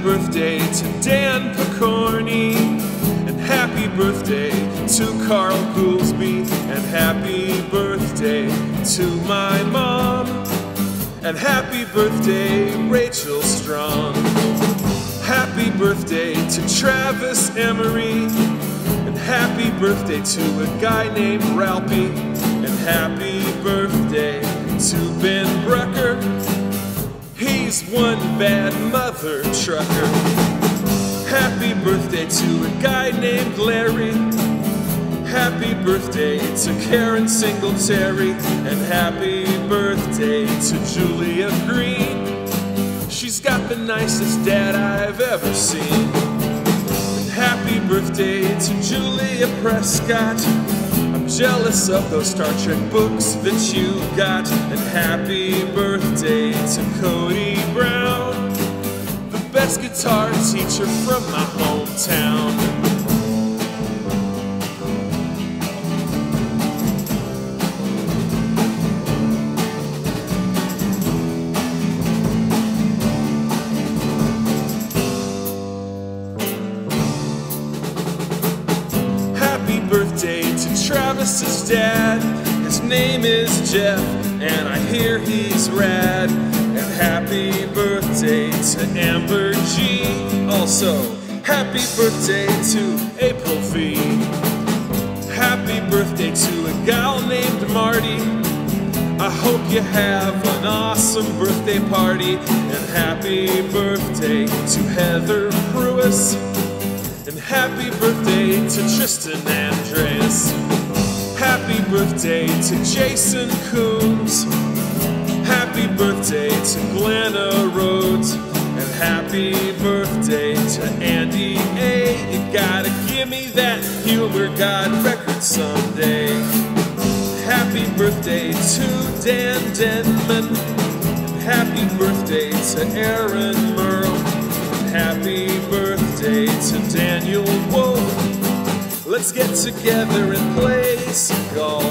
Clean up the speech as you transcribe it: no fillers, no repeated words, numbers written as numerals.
birthday to Dan Picorni, and happy birthday to Carl Goolsby, and happy birthday to my mom, and happy birthday Rachel Strong. Happy birthday to Travis Emery, and happy birthday to a guy named Ralphie, and happy birthday to Ben Brucker. He's one bad mother trucker. Happy birthday to a guy named Larry. Happy birthday to Karen Singletary, and happy birthday to Julia Green. She's got the nicest dad I've ever seen. And happy birthday to Julia Prescott. I'm jealous of those Star Trek books that you got. And happy birthday to Cody Brown, the best guitar teacher from my hometown. Happy birthday to Travis's dad. His name is Jeff, and I hear he's rad. And happy birthday to Amber G. Also, happy birthday to April V. Happy birthday to a gal named Marty. I hope you have an awesome birthday party. And happy birthday to Heather Pruis. And happy birthday to Tristan Andreas. Happy birthday to Jason Coombs. Happy birthday to Glenna Rhodes. And happy birthday to Andy A. You gotta give me that Humor God record someday. Happy birthday to Dan Denman. Happy birthday to Aaron Merle. Happy birthday to Daniel Wolf. Let's get together and play some golf.